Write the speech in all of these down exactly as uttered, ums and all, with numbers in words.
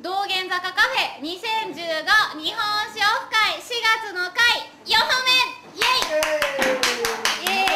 道玄坂カフェにせんじゅうご日本酒オフ会しがつの会よんほんめイエイイエーイ。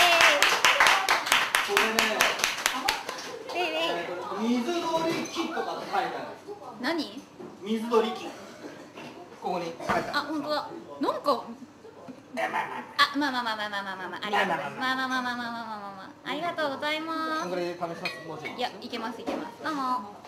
これね、水鳥木とかって書いてある。 何？ 水鳥木。ここに書いてある。 あ、本当だ。なんかあ、まあまあまあまあまあまあまあまあありがとうございます。まあまあまあまあまあまあまあまあありがとうございます。 これで試します。もうちょい。 いや、いけますいけます。どうも。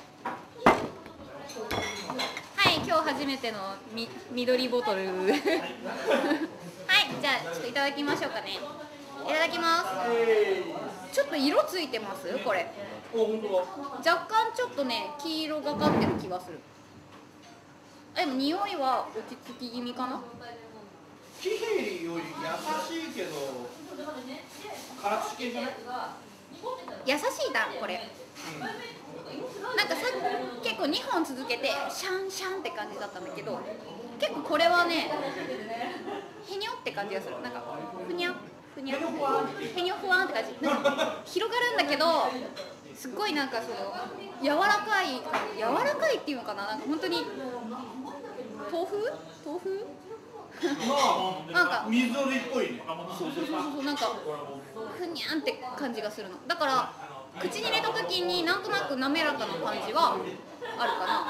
はい、今日初めてのみ緑ボトル。はい、じゃあちょっといただきましょうかね。いただきます。ちょっと色ついてます？これ。 お、本当だ。 若干ちょっとね、黄色がかってる気がする。あ、でも匂いは落ち着き気味かな。 キヘリより優しいけど辛口系じゃない？ 優しいだこれ、うん、なんかさ結構にほん続けてシャンシャンって感じだったんだけど、結構これはねへにょって感じがする。なんかふにゃふにゃへにょふわんって感じ。なんか広がるんだけどすっごいなんかその柔らかい柔らかいっていうのかな、なんか本当に豆腐豆腐なんか水鳥っぽいね。 そうそうそうそう、なんかふにゃんって感じがするの。だから口に入れた時になんとなく滑らかな感じはあるかな。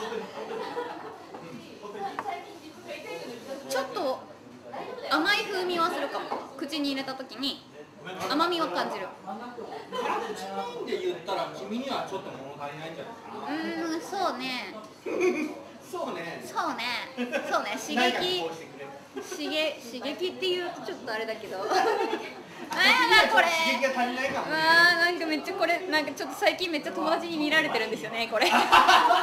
ちょっと甘い風味はするかも。口に入れた時に甘みは感じる。 辛口メインで言ったら君にはちょっと物足りないんじゃないかな。 うーん、そうねそうね。 そうねそうね刺激刺激刺激っていうとちょっとあれだけどあ、やだこれ刺激が足りないかもね。 わー、なんかめっちゃこれなんかちょっと最近めっちゃ友達に見られてるんですよねこれなん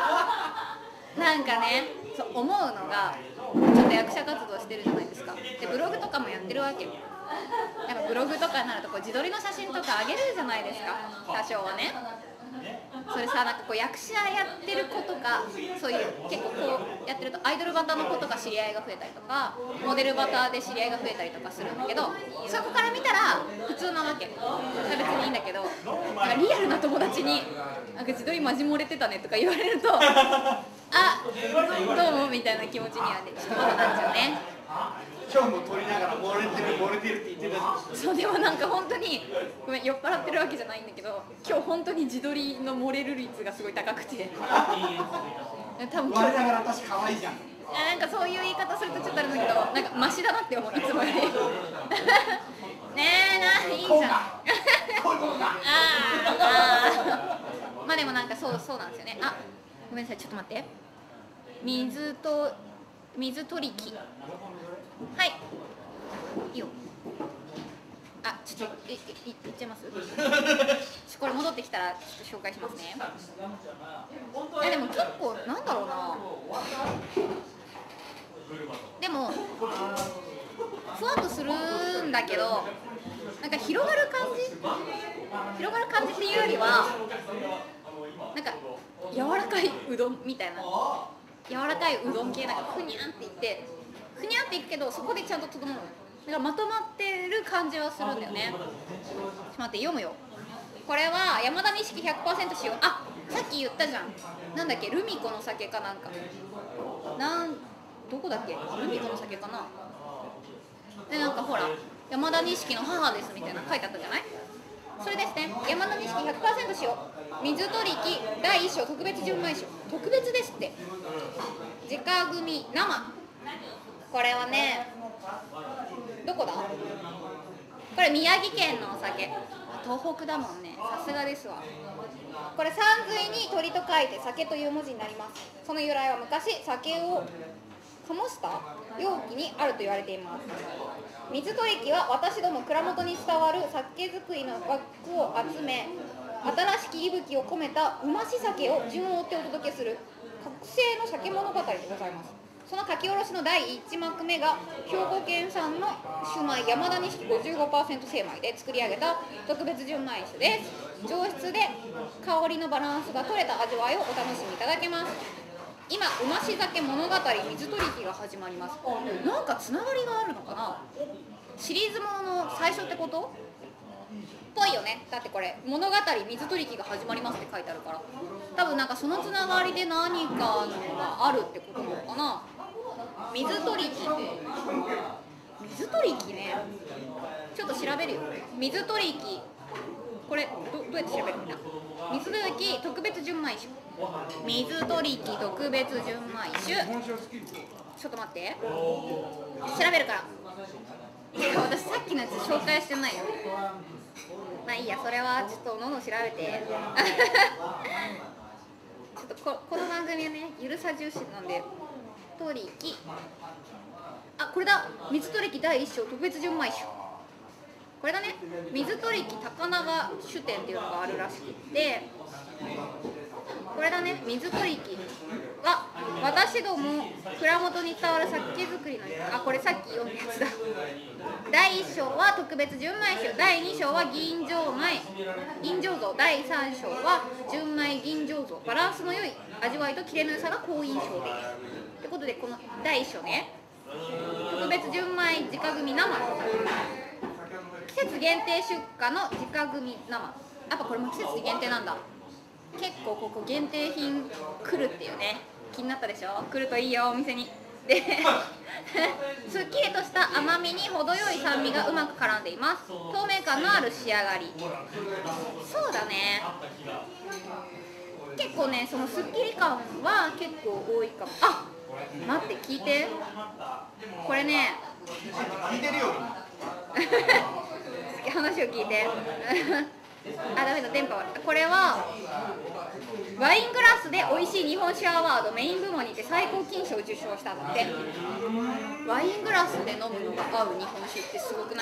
かね、そう思うのがちょっと役者活動してるじゃないですか。でブログとかもやってるわけよ。やっぱブログとかになるとこう自撮りの写真とかあげるじゃないですか、多少はね。それさ、なんかこう役者やってる子とかそういう結構こうやってるとアイドルバタの子とか知り合いが増えたりとかモデルバタで知り合いが増えたりとかするんだけど、そこから見たら普通なわけ。別にいいんだけど、なんかリアルな友達に「なんか自撮りマジ漏れてたね」とか言われるとあ、どうもみたいな気持ちにはねちょっとまだなっちゃうね。 今日も撮りながら漏れてる漏れてるって言ってたし。 そう、でもなんか本当にごめん酔っ払ってるわけじゃないんだけど、今日本当に自撮りの漏れる率がすごい高くて多分我ながら私可愛いじゃん。 なんかそういう言い方するとちょっとあれだけど、なんかマシだなって思う、いつもよりねえな、いいじゃんああまあでもなんかそうそうなんですよね。あ、ごめんなさい、ちょっと待って。水と水取り機、はい、いいよ。あ、ちょっといいいいっちゃいますこれ戻ってきたらちょっと紹介しますね。いやでも結構なんだろうな、でもふわっとするんだけど、なんか広がる感じ広がる感じっていうよりはなんか柔らかいうどんみたいな、柔らかいうどん系、なんかふにゃんっていってふにゃんっていくけどそこでちゃんと整う。だからまとまってる感じはするんだよね。ちょっと待って、読むよ。これは山田錦 ひゃくパーセント 使用。あ、さっき言ったじゃん、なんだっけ、ルミ子の酒かなんかなんどこだっけ、ルミ子の酒かな。でなんかほら山田錦の母ですみたいなの書いてあったじゃない。それですね、山田錦 ひゃくパーセント 使用水取り機だいいっ章特別純米酒、特別ですって。直組生、これはねどこだ、これ宮城県のお酒、東北だもんね、さすがですわ。これ山水に鳥と書いて酒という文字になります。その由来は昔酒を醸した容器にあると言われています。水取り機は私ども蔵元に伝わる酒造りの枠を集め、新しき息吹を込めたうまし酒を順を追ってお届けする覚醒の酒物語でございます。その書き下ろしのだいいち幕目が兵庫県産の酒米山田錦 ごじゅうごパーセント 精米で作り上げた特別純米酒です。上質で香りのバランスが取れた味わいをお楽しみいただけます。今うまし酒物語水取り機が始まります。なんかつながりがあるのかな、シリーズものの最初ってことぽいよね。だってこれ物語水取引が始まりますって書いてあるから、多分なんかそのつながりで何かのがあるってことなのかな。水取引水取引ね、ちょっと調べるよ。水取引これ ど, どうやって調べるんだ。水取引特別純米酒、水取引特別純米酒、ちょっと待って調べるから。私さっきのやつ紹介してないよ。まあいいや、それはちょっと喉調べてちょっと こ, この番組はねゆるさ重視なんで。取引、あ、これだ、水取引だいいっ章特別純米酒、これだね。水取引高輪酒店っていうのがあるらしくて、これだね。水取引は私ども蔵元に伝わる酒造りの、あ、これさっき読んだやつだ。だいいっ章は特別純米酒、だいに章は吟醸米吟醸造、だいさん章は純米吟醸造、バランスの良い味わいとキレの良さが好印象的ってことで、このだいいっ章ね、特別純米直組生、季節限定出荷の直組生。やっぱこれも季節限定なんだ。結構ここ限定品来るっていうね。気になったでしょ。来るといいよお店に。ですっきりとした甘みに程よい酸味がうまく絡んでいます。透明感のある仕上がり。そうだね、結構ね、そのすっきり感は結構多いかも。あ、待って、聞いて、これね聞いてるよ話を聞いてあ、ダメだ、電波悪い。これはワイングラスで美味しい日本酒アワードメイン部門にて最高金賞を受賞したんだって。ワイングラスで飲むのが合う日本酒ってすごくない？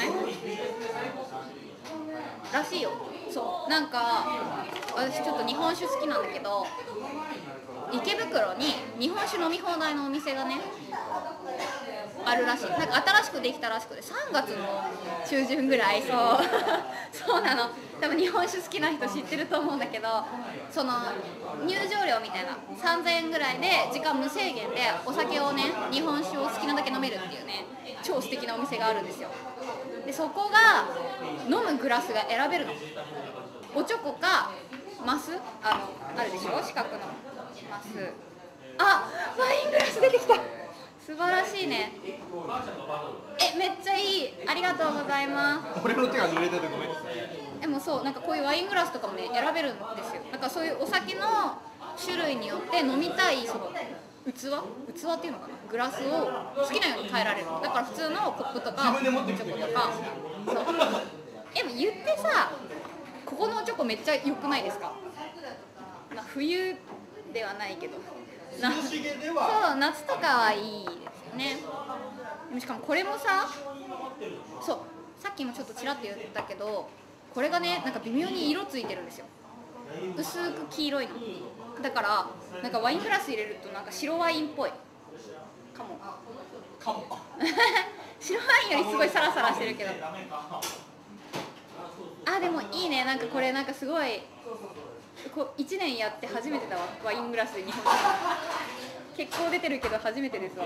らしいよ。そう、なんか私ちょっと日本酒好きなんだけど、池袋に日本酒飲み放題のお店がねあるらしい。なんか新しくできたらしくて、さんがつの中旬ぐらい。そうそうなの。多分日本酒好きな人知ってると思うんだけど、その入場料みたいなさんぜんえんぐらいで時間無制限でお酒をね、日本酒を好きなだけ飲めるっていうね、超素敵なお店があるんですよ。でそこが飲むグラスが選べるの。おちょこかマス、あのあるでしょ、四角のマス。あ、ワイングラス出てきた。素晴らしいね。え、めっちゃいい。ありがとうございます。 俺の手が濡れててごめん。 でもそう、なんかこういうワイングラスとかもね選べるんですよ。なんかそういうお酒の種類によって飲みたいその器器っていうのかな、グラスを好きなように変えられる。だから普通のコップとかおチョコとか。そう。でも言ってさ、ここのおチョコめっちゃ良くないですか？まあ、冬ではないけど。 涼しげでは。 そう、夏とかはいいですよね。でもしかもこれもさ、そう、さっきもちょっとちらっと言ったけど、これがね、なんか微妙に色ついてるんですよ。薄く黄色いの。だからなんかワイングラス入れるとなんか白ワインっぽいかも。 かも。 白ワインよりすごいサラサラしてるけど。あ、でもいいね。なんかこれなんかすごい。こういちねんやって初めてだわ、ワイングラスで日本酒。結構出てるけど初めてですわ。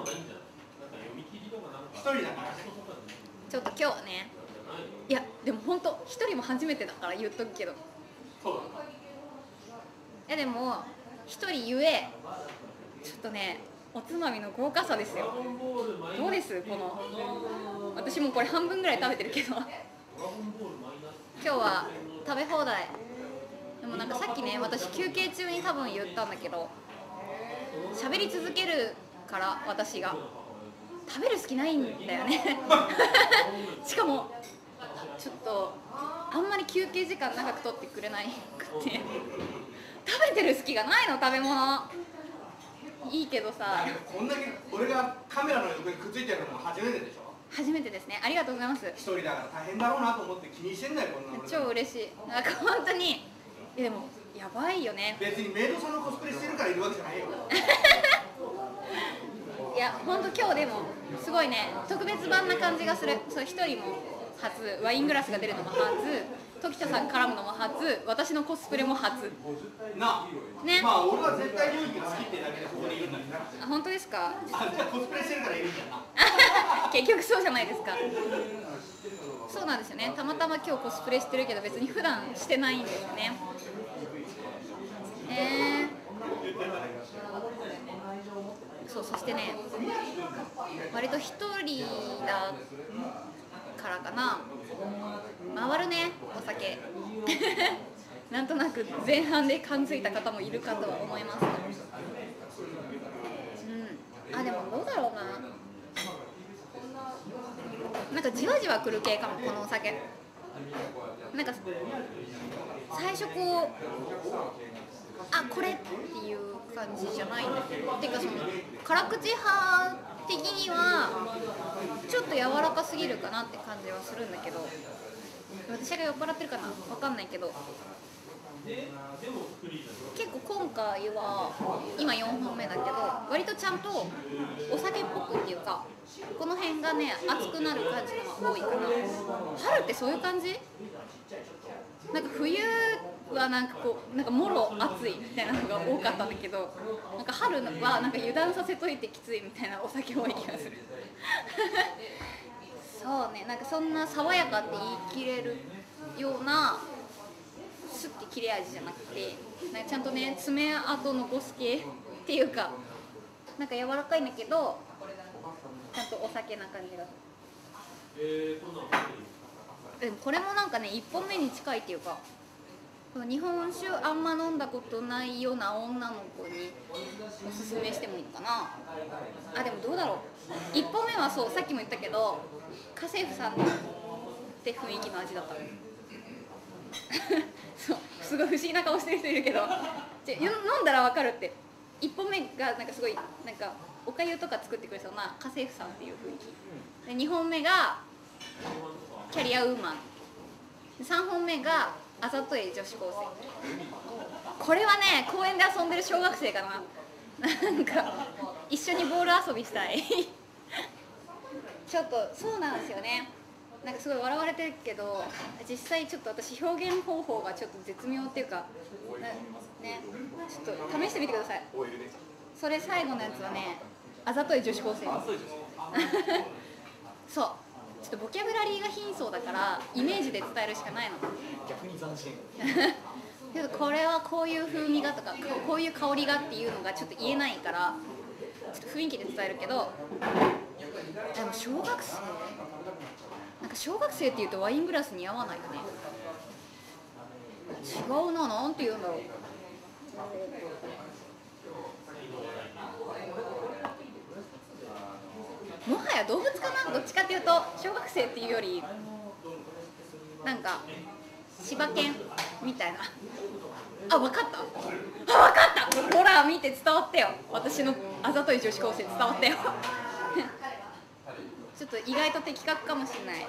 一人だから。 ちょっと今日はね、いやでも本当一人も初めてだから言っとくけど。 そうだ。 いやでも一人ゆえちょっとね、おつまみの豪華さですよ。どうです？この私もこれ半分ぐらい食べてるけど今日は食べ放題。でもなんかさっきね、私休憩中に多分言ったんだけど、喋り続けるから私が食べる好きないんだよねしかもちょっとあんまり休憩時間長く取ってくれないくって食べてる好きがないの、食べ物。いいけどさ、 こんだけ俺がカメラの横にくっついてるのも初めてでしょ。 初めてですね。ありがとうございます。 一人だから大変だろうなと思って気にしてんだよ、こんなの。 超嬉しい。なんか本当に、いやでもやばいよね。 別にメイドさんのコスプレしてるからいるわけじゃないよいや本当今日でもすごいね、特別版な感じがする。そう、一人も初ワイングラスが出るのも初時田さん絡むのも初、私のコスプレも初なね。 まあ俺は絶対領域が好きってだけでここにいるんだけど、 あ、本当ですか。 あ、じゃあコスプレしてるからいるんだよな。 結局そうじゃないですか。そうなんですよね。たまたま今日コスプレしてるけど別に普段してないんですよね。えー、そう、そしてね、割と一人だからかな、回るね、お酒。なんとなく前半で感づいた方もいるかとは思います。うん、あ、でもどうだろうな。なんかじわじわ来る系かも、このお酒。なんか最初こう、あ、これっていう感じじゃないんだけど、てかその辛口派的にはちょっと柔らかすぎるかなって感じはするんだけど、私が酔っ払ってるかな、わかんないけど、結構今回は今よんほんめだけど、割とちゃんとお酒っぽくっていうか、この辺がね熱くなる感じのが多いかな。春ってそういう感じ？なんか冬はなんかこうなんかもろ暑いみたいなのが多かったんだけど、なんか春はなんか油断させといてきついみたいなお酒多い気がする。そうね、なんかそんな爽やかって言い切れるようなスッて切れ味じゃなくて、なんかちゃんとね爪痕残す系っていうか、なんか柔らかいんだけどちゃんとお酒な感じがする。でもこれもなんかねいっぽんめに近いっていうか、日本酒あんま飲んだことないような女の子におすすめしてもいいのかな。あ、でもどうだろう。いっぽんめはそう、さっきも言ったけど家政婦さんって雰囲気の味だったの。そう、すごい不思議な顔してる人いるけど、じゃ飲んだら分かるって。いっぽんめがなんかすごいなんかおかゆとか作ってくれそうな家政婦さんっていう雰囲気で、にほんめがキャリアウーマン、さんほんめがあざとい女子高生。これはね公園で遊んでる小学生かな。なんか一緒にボール遊びしたい。ちょっとそうなんですよね。なんかすごい笑われてるけど、実際ちょっと私表現方法がちょっと絶妙っていうかね、ちょっと試してみてください。それ最後のやつはね、あざとい女子高生。そう、ちょっとボキャブラリーが貧相だからイメージで伝えるしかないの。 逆に斬新。 けどこれはこういう風味がとかこういう香りがっていうのがちょっと言えないから、ちょっと雰囲気で伝えるけど、でも小学生なんか小学生っていうとワイングラスに合わないよね。違うな、なんて言うんだろう。もはや動物かな。どっちかっていうと小学生っていうよりなんか柴犬みたいな。あ、分かった。あ、分かった。ほら見て、伝わったよ。私のあざとい女子高生伝わったよ。ちょっと意外と的確かもしれない。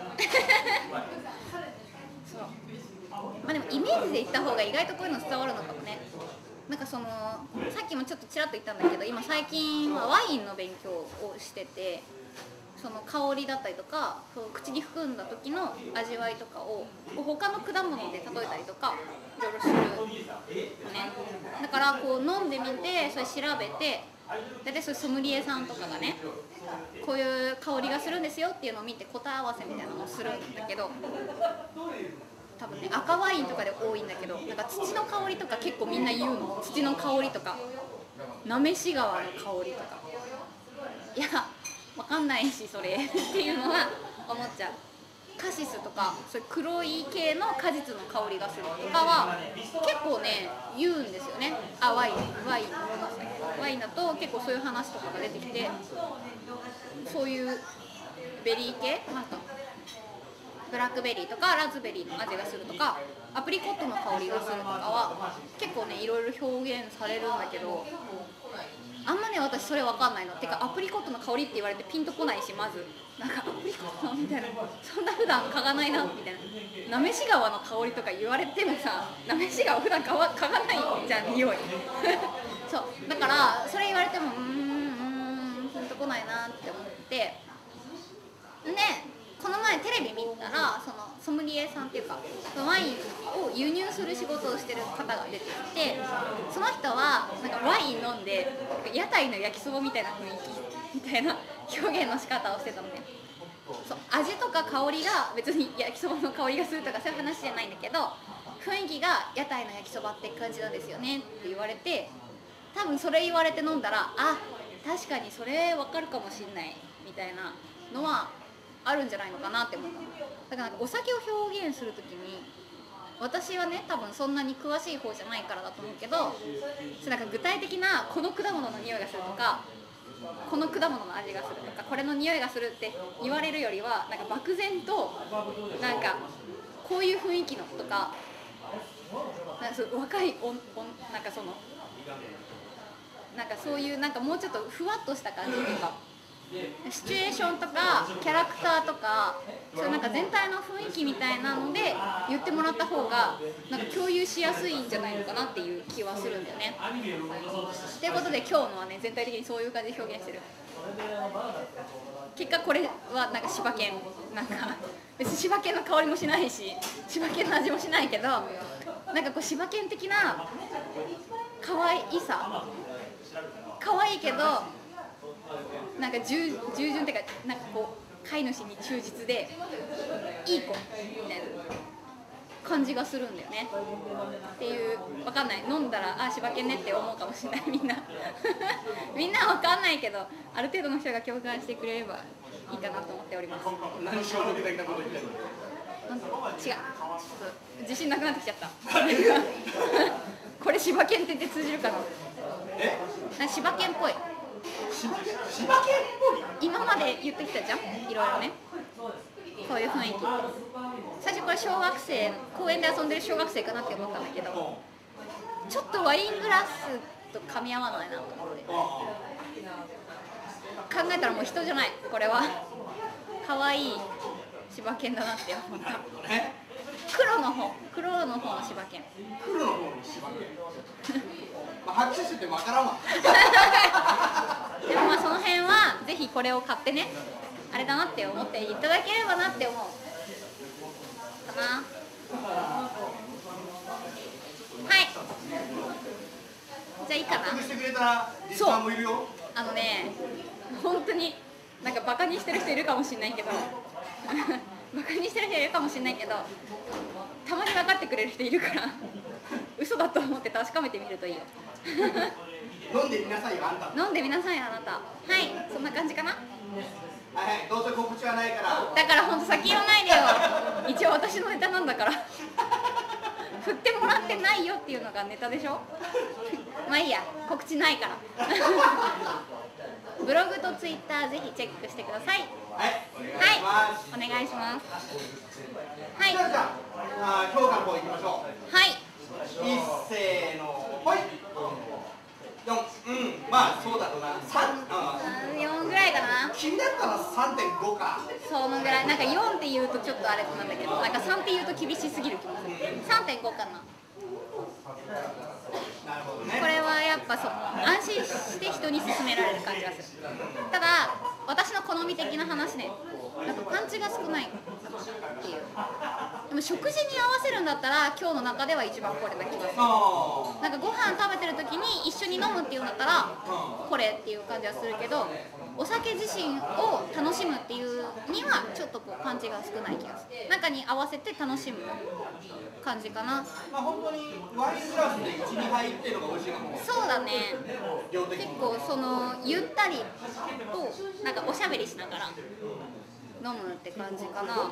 そう、まあでもイメージで言った方が意外とこういうの伝わるのかもね。なんかそのさっきもちょっとちらっと言ったんだけど、今最近はワインの勉強をしてて、その香りだったりとか、そう口に含んだ時の味わいとかを他の果物で例えたりとかいろいろするのね。だからこう飲んでみて、それ調べて、大体そういうソムリエさんとかがね、こういう香りがするんですよっていうのを見て答え合わせみたいなのをするんだけど、多分ね赤ワインとかで多いんだけど、なんか土の香りとか結構みんな言うの。土の香りとかなめし川の香りとか、いやわかんないしそれっていうのは思っちゃう。カシスとかそういう黒い系の果実の香りがするとかは結構ね言うんですよね。あ、ワインワインワインだと結構そういう話とかが出てきて、そういうベリー系なんかブラックベリーとかラズベリーの味がするとか、アプリコットの香りがするとかは結構ねいろいろ表現されるんだけど、あんまね私それ分かんないの。てかアプリコットの香りって言われてピンとこないし、まずなんかアプリコットみたいな、そんな普段嗅がないなみたいな。なめし川の香りとか言われてもさ、なめし川普段嗅が嗅がないじゃん、匂い。そうだからそれ言われてもうーんうーんピンとこないなって思ってね。 この前テレビ見たらそのソムリエさんっていうかワインを輸入する仕事をしてる方が出てきて、その人はなんかワイン飲んで屋台の焼きそばみたいな雰囲気みたいな表現の仕方をしてたのね。そう味とか香りが別に焼きそばの香りがするとかそういう話じゃないんだけど、雰囲気が屋台の焼きそばって感じなんですよねって言われて、多分それ言われて飲んだら、あ、確かにそれ分かるかもしんないみたいなのはあるんじゃないのかなって思ったの。だからなんかお酒を表現するときに、私はね多分そんなに詳しい方じゃないからだと思うけど、なんか具体的なこの果物の匂いがするとか、この果物の味がするとか、これの匂いがするって言われるよりは、なんか漠然となんかこういう雰囲気のとか、なんかそう若いおんおんなんかそのなんかそういうなんかもうちょっとふわっとした感じとか、シチュエーションとかキャラクターとか、そういうなんか全体の雰囲気みたいなので言ってもらった方がなんか共有しやすいんじゃないのかなっていう気はするんだよね。ということで今日のはね、全体的にそういう感じで表現してる。結果これはなんか柴犬、なんか別に柴犬の香りもしないし柴犬の味もしないけど、なんかこう柴犬的な可愛いさ、可愛いけどなんか従従順っていうか、なんかこう飼い主に忠実でいい子みたいな感じがするんだよね。っていう、わかんない、飲んだらあ柴犬ねって思うかもしれないみんなみんなはわかんないけど、ある程度の人が共感してくれればいいかなと思っております。 何衝撃的なこと言ってるの？ 違う、ちょっと自信なくなってきちゃったこれ柴犬って言って通じるかな。 え？ なんか柴犬っぽい、 柴犬っぽい？ 今まで言ってきたじゃん、いろいろね、こういう雰囲気。最初これ小学生、公園で遊んでる小学生かなって思ったんだけど、ちょっとワイングラスと噛み合わないなと思って考えたらもう人じゃない、これは可愛い柴犬だなって思った。黒の方、黒の方の柴犬。 黒の方の柴犬まあ拍手しててわからんわでもまあその辺はぜひこれを買ってね、あれだなって思っていただければなって思うかな。はい、じゃあいいかな。 納得してくれたリスナーもいるよ。 あのね、本当になんかバカにしてる人いるかもしれないけどバカにしてる人いるかもしれないけど、たまに分かってくれる人いるから嘘だと思って確かめてみるといいよ飲んでみなさいよ、あんた。 飲んでみなさい、あなた。はい、そんな感じかな。 はいはい、どうせ告知はないから。 だから本当先言わないでよ一応私のネタなんだから振ってもらってないよっていうのがネタでしょまあいいや、告知ないからブログとツイッターぜひチェックしてください。 はい、お願いします。 はい、お願いします。はい、 じゃあ、じゃあ、評価の方行きましょう。 はい、 一せーの、ほい。よん、うん、まあそうだろうな。さん、あよんぐらいかな。 気になったらさんてんごか。 そのぐらい、なんかよんって言うとちょっとあれなんだけど、なんかさんって言うと厳しすぎる気もする。さんてんごかな。 なるほどね。 これはやっぱその安心して人に勧められる感じがする。ただ私の好み的な話ね、なんかパンチが少ないっていう。でも食事に合わせるんだったら今日の中では一番これな気がする。なんかご飯食べてる時に一緒に飲むっていうんだったらこれっていう感じはするけど、お酒自身を楽しむっていうにはちょっとこうパンチが少ない気がする。中に合わせて楽しむ感じかな。 まあ本当にワイングラスでいち、にはいっていうのが美味しいかも。 そうだね。 量的に結構そのゆったりとなんかおしゃべりしながら飲むって感じかな。うん、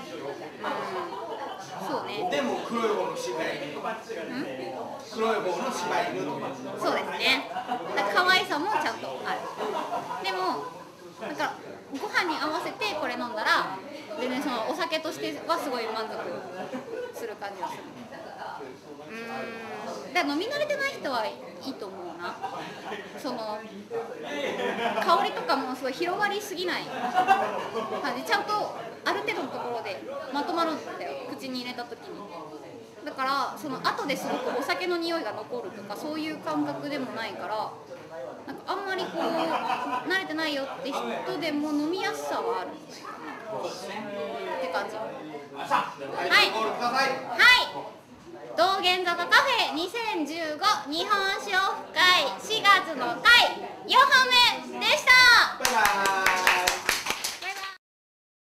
そうね。 でも黒い方の柴犬。黒い方の柴犬。 そうですね。だから可愛さもちゃんとある。でもなんかご飯に合わせてこれ飲んだら全然そのお酒としてはすごい満足する感じがする。うーん、だから飲み慣れてない人はいいと思うな。その香りとかもすごい広がりすぎない感じ、ちゃんとある程度のところでまとまるんだよ、口に入れた時に。だからその後ですごくお酒の匂いが残るとかそういう感覚でもないから、なんかあんまりこう慣れてないよって人でも飲みやすさはあるんじゃないかな。 そうですね。 って感じ。 さあ、 はいタイトルコールください。 はい道玄坂カフェにせんじゅうご日本酒オフ会しがつの会よんほんめでした。 バイバーイ。